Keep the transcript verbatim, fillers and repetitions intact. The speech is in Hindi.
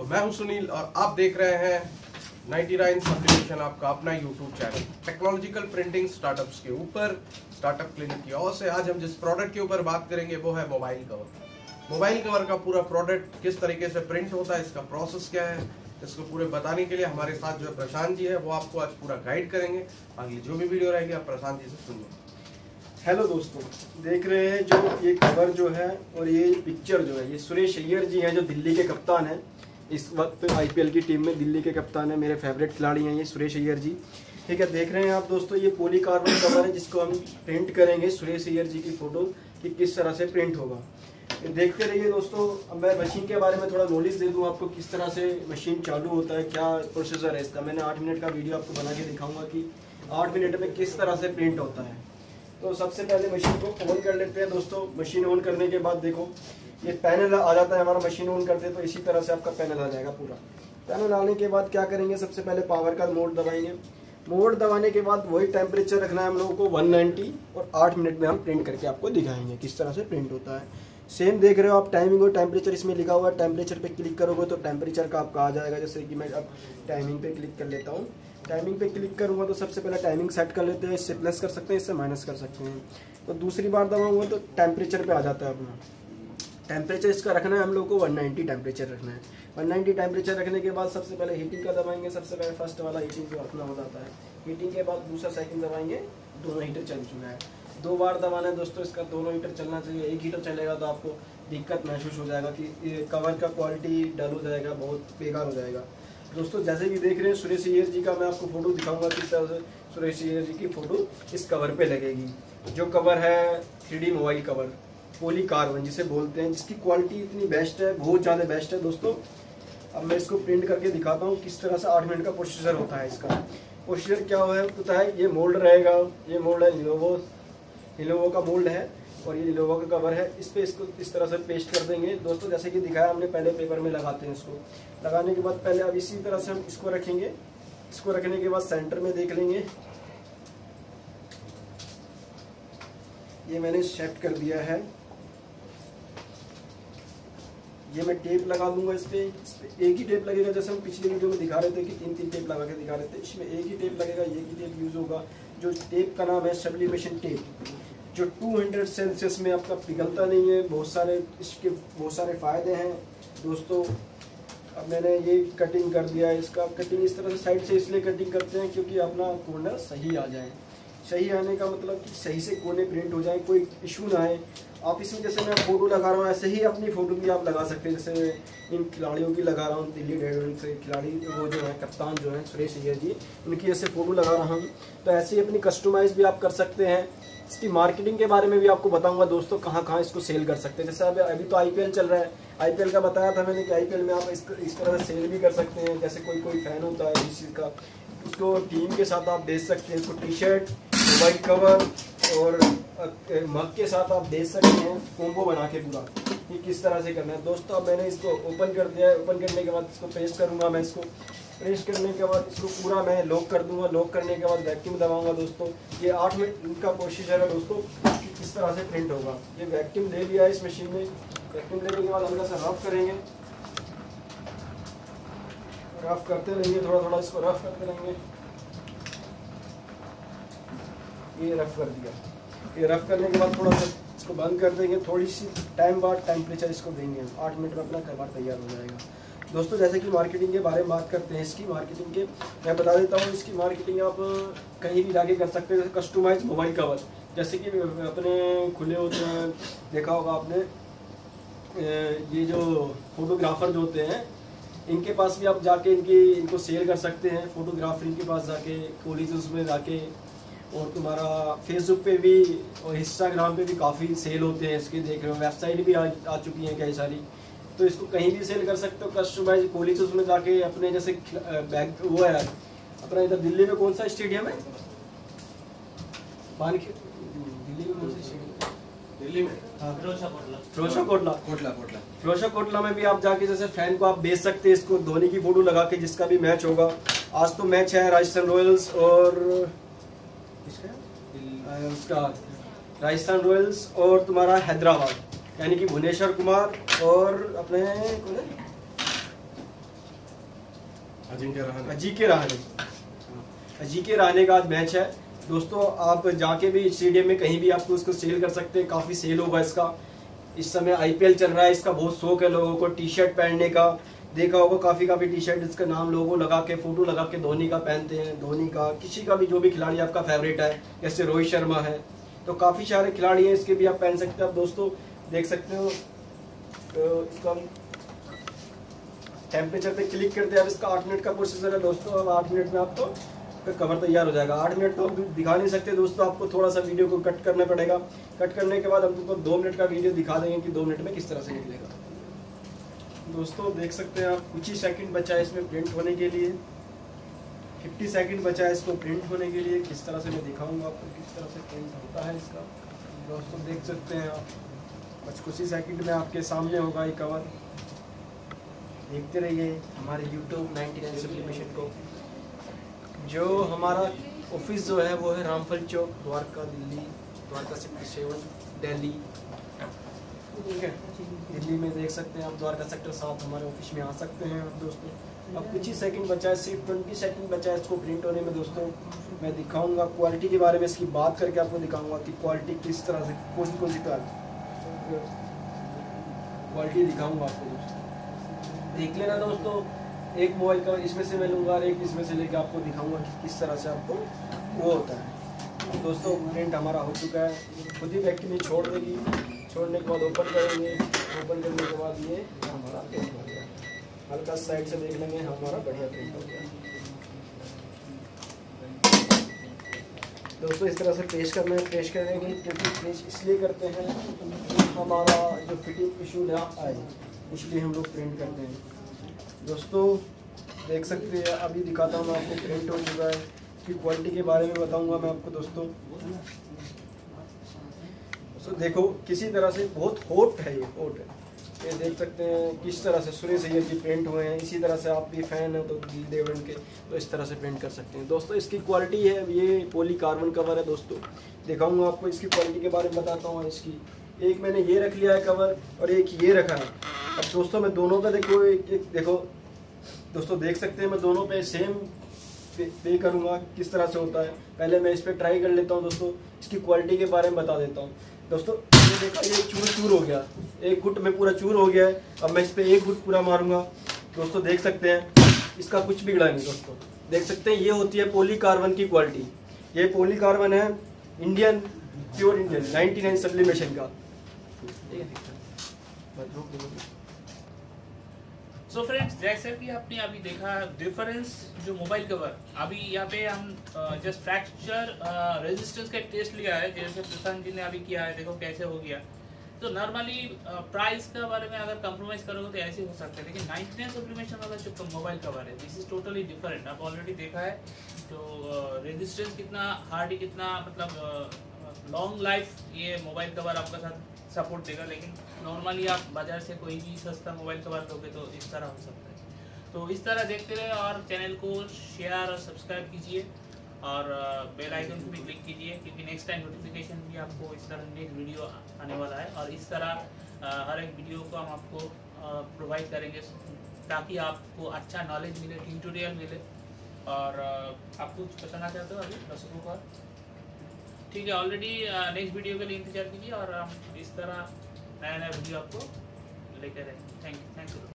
मैं हूं सुनील और आप देख रहे हैं नाइंटी नाइन सब्लिमेशन, आपका अपना YouTube channel technological printing startups के ऊपर। स्टार्टअप क्लिनिक की ओर से आज हम जिस प्रोडक्ट के ऊपर बात करेंगे वो है मोबाइल कवर। मोबाइल कवर का पूरा प्रोडक्ट किस तरीके से प्रिंट होता है, इसका प्रोसेस क्या है, इसको पूरे बताने के लिए हमारे साथ जो है प्रशांत जी है, वो आपको आज पूरा गाइड करेंगे। अगली जो भी वीडियो रहेगी आप प्रशांत जी से सुनिए। हेलो दोस्तों, देख रहे हैं जो ये कवर जो है और ये पिक्चर जो है, ये सुरेश अय्यर जी हैं जो दिल्ली के कप्तान हैं। इस वक्त आईपीएल की टीम में दिल्ली के कप्तान है, मेरे फेवरेट खिलाड़ी हैं ये सुरेश अय्यर जी। ठीक है, देख रहे हैं आप दोस्तों, ये पॉलीकार्बन कवर है जिसको हम प्रिंट करेंगे सुरेश अय्यर जी की फोटो कि किस तरह से प्रिंट होगा। देखते रहिए दोस्तों। अब मैं मशीन के बारे में थोड़ा नॉलेज दे दूं आपको, किस तरह से मशीन चालू होता है, क्या प्रोसीजर है इसका। मैंने आठ मिनट का वीडियो आपको बना के दिखाऊंगा कि आठ मिनट में किस तरह से प्रिंट होता है। तो सबसे पहले मशीन को ऑन कर लेते हैं दोस्तों। मशीन ऑन करने के बाद देखो ये पैनल आ जाता है हमारा। मशीन ऑन करते हैं तो इसी तरह से आपका पैनल आ जाएगा पूरा। पैनल आने के बाद क्या करेंगे, सबसे पहले पावर का मोड दबाएंगे। मोड दबाने के बाद वही टेम्परेचर रखना है हम लोगों को वन नाइंटी, और आठ मिनट में हम प्रिंट करके आपको दिखाएंगे किस तरह से प्रिंट होता है। सेम देख रहे हो आप, टाइमिंग और टेम्परेचर इसमें लिखा हुआ है। टेम्परेचर पे क्लिक करोगे तो टेम्परेचर का आपका आ जाएगा। जैसे कि मैं अब टाइमिंग पे क्लिक कर लेता हूँ। टाइमिंग पे क्लिक करूँगा तो सबसे पहले टाइमिंग सेट कर लेते हैं। इससे प्लस कर सकते हैं, इससे माइनस कर सकते हैं। तो दूसरी बार दबाऊंगा तो टेम्परेचर पे आ जाता है अपना। टेम्परेचर इसका रखना है हम लोग को वन नाइंटी टेम्परेचर रखना है। वन नाइंटी टेम्परेचर रखने के बाद सबसे पहले हीटिंग का दबाएंगे। सबसे पहले फर्स्ट वाला हीटिंग जो अपना हो जाता है। हीटिंग के बाद दूसरा सेकंड दबाएंगे, दोनों हीटर चल चुका है। दो बार दबाना है दोस्तों, इसका दोनों हीटर चलना चाहिए। एक हीटर चलेगा तो आपको दिक्कत महसूस हो जाएगा कि ये कवर का क्वालिटी डल हो जाएगा, बहुत बेकार हो जाएगा। दोस्तों जैसे कि देख रहे हैं सुरेश अय्यर जी का मैं आपको फोटो दिखाऊंगा किस तरह से सुरेश अय्यर जी की फोटो इस कवर पे लगेगी। जो कवर है three D mobile cover, polycarbon जिसे बोलते हैं, जिसकी क्वालिटी इतनी बेस्ट है, बहुत ज़्यादा बेस्ट है दोस्तों। अब मैं इसको प्रिंट करके दिखाता हूँ किस तरह से आठ मिनट का प्रोसीजर होता है। इसका प्रोसीजर क्या होता है, ये मोल्ड रहेगा। ये मोल्ड है लिनोवो लिनोवो का मोल्ड है और ये लिनोवो का कवर है। इस पे इसको इस तरह से पेस्ट कर देंगे दोस्तों। जैसे कि दिखाया हमने, पहले पेपर में लगाते हैं इसको। लगाने के बाद पहले अब इसी तरह से हम इसको रखेंगे। इसको रखने के बाद सेंटर में देख लेंगे, ये मैंने सेट कर दिया है। ये मैं टेप लगा दूंगा इस पे। इस पे एक ही टेप लगेगा, जैसे हम पिछले वीडियो में दिखा रहे थे कि तीन तीन टेप लगा के दिखा रहे थे। इसमें एक ही टेप लगेगा, एक ही टेप यूज होगा। जो टेप का नाम है सब्लिमेशन टेप, जो टू हंड्रेड सेल्सियस में आपका पिघलता नहीं है। बहुत सारे इसके बहुत सारे फायदे हैं दोस्तों। अब मैंने ये कटिंग कर दिया है। इसका कटिंग इस तरह से साइड से इसलिए कटिंग करते हैं क्योंकि अपना कॉर्नर सही आ जाए। सही आने का मतलब कि सही से कोने प्रिंट हो जाए, कोई इशू ना आए। आप इसमें जैसे मैं फोटो लगा रहा हूँ, ऐसे ही अपनी फोटो भी आप लगा सकते हैं। जैसे इन खिलाड़ियों की लगा रहा हूँ, दिल्ली डेयरडेविल्स से खिलाड़ी वो जो है कप्तान जो है सुरेश अय्यर जी, उनकी ऐसे फोटो लगा रहा हूँ। तो ऐसे ही अपनी कस्टमाइज भी आप कर सकते हैं। इसकी मार्केटिंग के बारे में भी आपको बताऊंगा दोस्तों, कहाँ कहाँ इसको सेल कर सकते हैं। जैसे अभी अभी तो आईपीएल चल रहा है। आईपीएल का बताया था मैंने कि आईपीएल में आप इस, इस तरह से सेल भी कर सकते हैं। जैसे कोई कोई फैन होता है इस चीज़ का, उसको टीम के साथ आप बेच सकते हैं। इसको टी शर्ट, मोबाइल कवर और मग के साथ आप बेच सकते हैं, कॉम्बो बना के पूरा। ये किस तरह से करना है दोस्तों। अब मैंने इसको ओपन कर दिया है। ओपन करने के बाद इसको पेस्ट करूँगा मैं। इसको प्रेस करने के बाद इसको पूरा मैं लॉक कर दूंगा। लॉक करने के बाद वैक्यूम दबाऊंगा दोस्तों। ये आठ मिनट का प्रोसीजर है दोस्तों, किस तरह से प्रिंट होगा। ये वैक्यूम ले लिया है इस मशीन में। वैक्यूम लेने के बाद हल्का सा रफ करेंगे। रफ करते रहेंगे, थोड़ा थोड़ा इसको रफ करते रहेंगे। ये रफ कर दिया। ये रफ करने के बाद थोड़ा सा इसको बंद कर देंगे। थोड़ी सी टाइम बाद टेम्परेचर इसको देंगे। आठ मिनट में अपना कवर तैयार हो जाएगा दोस्तों। जैसे कि मार्केटिंग के बारे में बात करते हैं, इसकी मार्केटिंग के मैं बता देता हूँ। इसकी मार्केटिंग आप कहीं भी जाके कर सकते हैं। जैसे कस्टमाइज मोबाइल कवर, जैसे कि अपने खुले होते हैं, देखा होगा आपने। ये जो फोटोग्राफर जो होते हैं, इनके पास भी आप जाके इनकी इनको सेल कर सकते हैं। फोटोग्राफर इनके पास जाके, कॉलेजेस में जाके, और तुम्हारा फेसबुक पे भी और इंस्टाग्राम पे भी काफ़ी सेल होते हैं इसके। देख रहे हो वेबसाइट भी आ, आ चुकी हैं कई सारी। तो इसको कहीं भी सेल कर सकते हो। कस्टमाइज कॉलेजेस में जाके अपने जैसे बैग वो है अपना, इधर दिल्ली में कौन सा स्टेडियम है, दिल्ली में कौन सा स्टेडियम, दिल्ली में फिरोजा कोटला कोटला कोटला फिरोजा कोटला में भी आप जाके जैसे फैन को आप बेच सकते हैं। इसको धोनी की फोटो लगा के, जिसका भी मैच होगा। आज तो मैच है राजस्थान रॉयल्स और उसका राजस्थान रॉयल्स और तुम्हारा हैदराबाद, यानी कि भुवनेश्वर कुमार और अपने अजिंक्य रहाणे अजिंक्य रहाणे अजिंक्य रहाणे का आज मैच है दोस्तों। आप जाके भी स्टेडियम में कहीं भी आपको उसको सेल कर सकते हैं, काफी सेल होगा इसका। इस समय आईपीएल चल रहा है, इसका बहुत शौक है लोगों को टी शर्ट पहनने का। देखा होगा काफी काफी टी शर्ट इसका नाम लोगो लगा के, फोटो लगा के धोनी का पहनते हैं, धोनी का, किसी का भी जो भी खिलाड़ी आपका फेवरेट है, जैसे रोहित शर्मा है, तो काफी सारे खिलाड़ी हैं, इसके भी आप पहन सकते हैं। आप दोस्तों देख सकते हो तो इसका टेम्परेचर पे क्लिक करते हैं। अब इसका आठ मिनट का प्रोसेसर है दोस्तों। अब आठ मिनट में आपको कवर तैयार हो जाएगा। आठ मिनट तो हम दिखा नहीं सकते दोस्तों, आपको थोड़ा सा वीडियो को कट करना पड़ेगा। कट करने के बाद हम तुमको दो मिनट का वीडियो दिखा देंगे कि दो मिनट में किस तरह से निकलेगा। दोस्तों देख सकते हैं आप, कुछ ही सेकंड बचा है इसमें प्रिंट होने के लिए। पचास सेकंड बचा है इसको प्रिंट होने के लिए। किस तरह से मैं दिखाऊंगा आपको किस तरह से प्रिंट होता है इसका। दोस्तों देख सकते हैं आप, बस कुछ ही सेकंड में आपके सामने होगा ये कवर। देखते रहिए हमारे यूट्यूब नाइन्टी नाइन सब्लिमेशन को। जो हमारा ऑफिस जो है वो है रामफल चौक, द्वारका, दिल्ली, द्वारका सेक्टर सेवन, दिल्ली। ठीक है, दिल्ली में देख सकते हैं आप, द्वारका सेक्टर सात हमारे ऑफिस में आ सकते हैं आप दोस्तों। अब कुछ ही सेकंड बचा है, सिर्फ ट्वेंटी सेकंड बचा है इसको प्रिंट होने में दोस्तों। मैं दिखाऊंगा क्वालिटी के बारे में, इसकी बात करके आपको दिखाऊंगा कि क्वालिटी किस तरह से, कौन सी कौन सी क्वालिटी दिखाऊंगा आपको दोस्तों। देख लेना दोस्तों, एक मोबाइल का इसमें से मैं लूँगा और एक इसमें से लेकर आपको दिखाऊंगा कि किस तरह से आपको वो होता है। दोस्तों प्रिंट हमारा हो चुका है, खुद ही फैक्ट्री छोड़ देगी। छोड़ने के बाद ओपन करेंगे, ओपन करने के बाद ये हमारा प्रिंट हो गया। हल्का साइड से देख लेंगे, हमारा बढ़िया प्रिंट हो गया दोस्तों। इस तरह से पेश करना है। पेश करने के लिए क्योंकि पेश इसलिए करते हैं हमारा जो फिटिंग इशू ना आए, इसलिए हम लोग प्रिंट करते हैं दोस्तों। देख सकते हैं, अभी दिखाता हूँ मैं आपको, प्रिंट हो चुका है। इसकी क्वालिटी के बारे में बताऊँगा मैं आपको दोस्तों। तो देखो किसी तरह से बहुत हॉट है, ये हॉट है। ये देख सकते हैं किस तरह से सुरेश अय्यर की प्रिंट हुए हैं। इसी तरह से आप भी फैन हैं तो दिल देवन के, तो इस तरह से प्रिंट कर सकते हैं दोस्तों। इसकी क्वालिटी है, ये पॉली कार्बन कवर है दोस्तों। दिखाऊंगा आपको, इसकी क्वालिटी के बारे में बताता हूँ। इसकी एक मैंने ये रख लिया है कवर और एक ये रखा है। अब दोस्तों मैं दोनों पे देखो, एक एक देखो दोस्तों, देख सकते हैं मैं दोनों पे सेम पे, पे करूँगा किस तरह से होता है। पहले मैं इस पर ट्राई कर लेता हूँ दोस्तों, इसकी क्वालिटी के बारे में बता देता हूँ दोस्तों। ये देखा, ये चूर चूर हो गया, एक गुट में पूरा चूर हो गया है। अब मैं इस पर एक गुट पूरा मारूंगा दोस्तों। देख सकते हैं इसका कुछ बिगड़ा नहीं दोस्तों। देख सकते हैं ये होती है पॉली कार्बन की क्वालिटी। ये पॉली कार्बन है Indian, pure Indian ninety nine sublimation का। सो so फ्रेंड्स, जैसे कि आपने अभी देखा डिफरेंस जो मोबाइल कवर, अभी यहाँ पे हम जस्ट फ्रैक्चर रेजिस्टेंस का टेस्ट लिया है, जैसे प्रशांत जी ने अभी किया है। देखो कैसे हो गया। तो नॉर्मली प्राइस का बारे में अगर कंप्रोमाइज करोगे तो ऐसे हो सकता है, लेकिन नाइन्टी नाइन सब्लिमेशन वाला जो मोबाइल कवर है, दिस इज टोटली डिफरेंट। आप ऑलरेडी देखा है तो रेजिस्टेंस कितना हार्ड, कितना मतलब लॉन्ग लाइफ ये मोबाइल कवर आपका साथ सपोर्ट देगा। लेकिन नॉर्मली आप बाजार से कोई भी सस्ता मोबाइल कवर लोगे तो इस तरह हो सकता है। तो इस तरह देखते रहे और चैनल को शेयर और सब्सक्राइब कीजिए और बेल आइकन को भी क्लिक कीजिए, क्योंकि नेक्स्ट टाइम नोटिफिकेशन भी आपको इस तरह नेक्स्ट वीडियो आने वाला है। और इस तरह हर एक वीडियो को हम आपको प्रोवाइड करेंगे ताकि आपको अच्छा नॉलेज मिले, ट्यूटोरियल मिले। और आप कुछ बताना चाहते हो अभी दर्शकों को? ठीक है, ऑलरेडी नेक्स्ट वीडियो के लिए इंतजार कीजिए और हम इस तरह नया नया वीडियो आपको लेकर आएंगे। Thank you thank you.